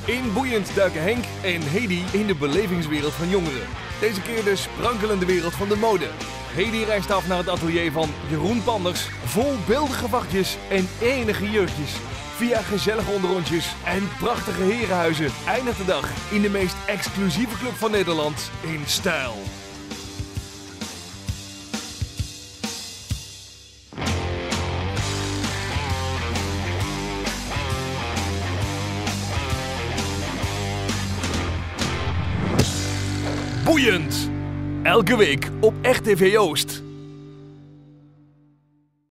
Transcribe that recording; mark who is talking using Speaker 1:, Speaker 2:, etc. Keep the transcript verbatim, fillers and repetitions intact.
Speaker 1: In Boeiend duiken Henk en Hedy in de belevingswereld van jongeren. Deze keer de sprankelende wereld van de mode. Hedy reist af naar het atelier van Jeroen Panders, vol beeldige vachtjes en enige jurkjes. Via gezellige onderrondjes en prachtige herenhuizen eindigt de dag in de meest exclusieve club van Nederland in stijl. Boeiend! Elke week op R T V Oost.